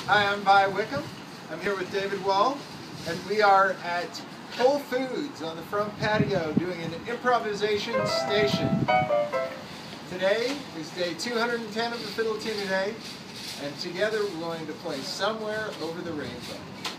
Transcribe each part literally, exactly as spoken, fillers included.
Hi, I'm Vi Wickham. I'm here with David Wohl, and we are at Whole Foods on the front patio doing an improvisation station. Today is day two hundred ten of the Fiddle Today, and together we're going to play Somewhere Over the Rainbow.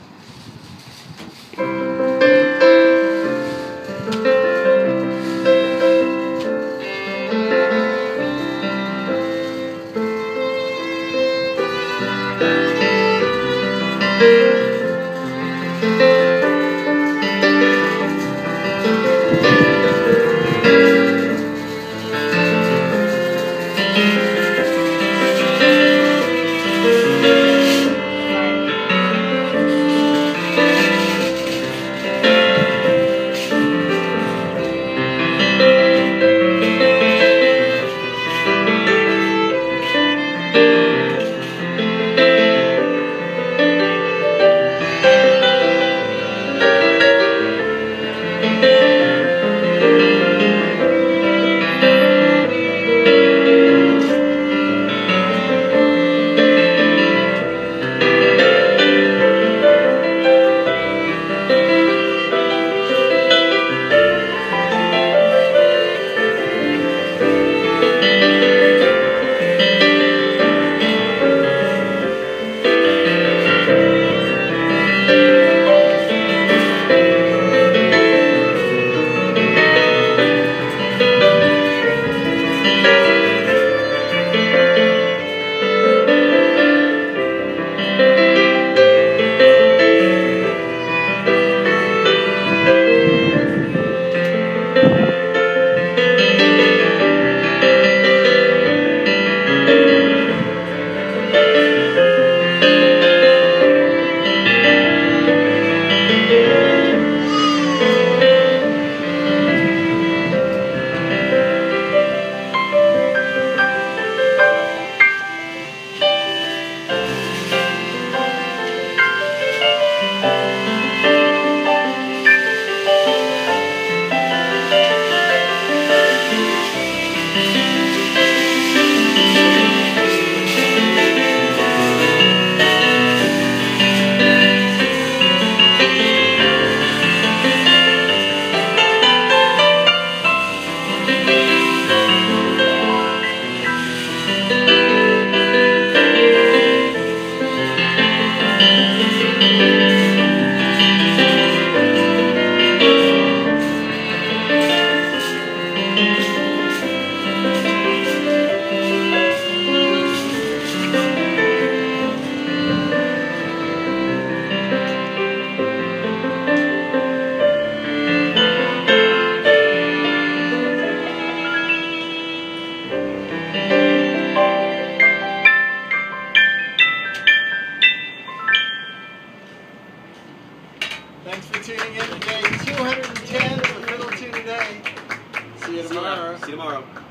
Thanks for tuning in to day two hundred ten of the Fiddle Today. See you tomorrow. See you tomorrow.